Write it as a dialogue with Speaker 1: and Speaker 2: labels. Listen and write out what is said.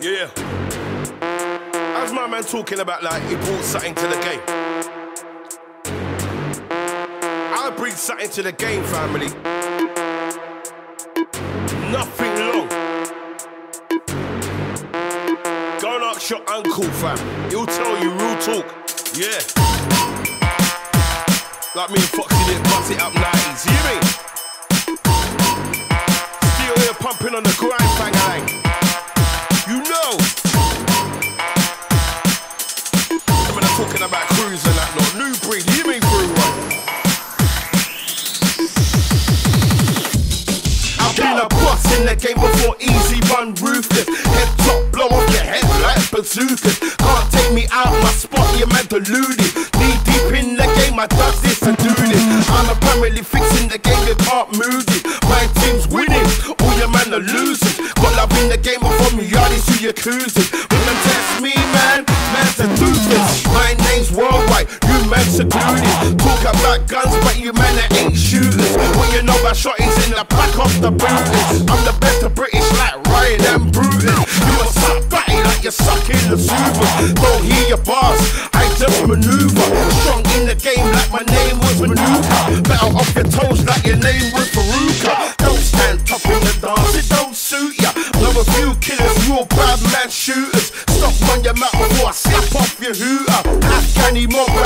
Speaker 1: Yeah. How's my man talking about like he brought something to the game? I bring something to the game, family. Nothing long. Go and ask your uncle, fam. He'll tell you real talk. Yeah. Like me and Foxy did bust it up 90s. You hear me? Still here pumping on the grind, bang-a-lang. You know. When I'm talking about cruise and that, not new breed. You mean through one? I've been a boss in the game before, easy run ruthless. Head top, blow off your head like bazookas. Can't take me out my spot, you man deluded. Knee deep in the game, I does this and do this. I'm apparently fixing the game, you can't move it. My team's winning, all your man are losing. Got love in the game before me, all these you cruising. When them test me, man's a doofus. My name's worldwide, you man seducing. Talk about guns, but you man that ain't shooters. What you know about shotties in the back of the booters. I'm the best of British like Ryan and Brutus. You a suck batty like you're sucking the supers. Don't hear your bars, I just maneuver. Strong in the game like my name was Manuka. Better off your toes like your name was Faruka. Don't stand tough in the dance, it don't suit ya. Love a few killers, real bad man shooters. Stop on your mouth before I slap off your hooter. Afghani mob